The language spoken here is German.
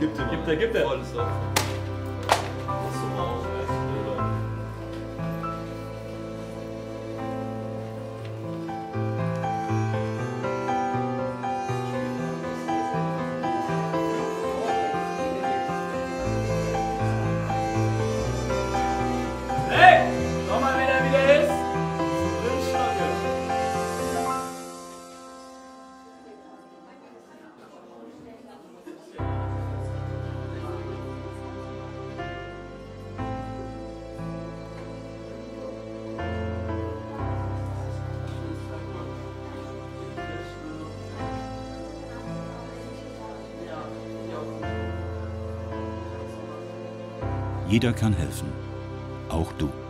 Gib dir mal. Gib dir. Volles Lauf. Das ist so auch, Hey! Schau mal, wer da wieder ist! So Windschlange! Jeder kann helfen, auch du.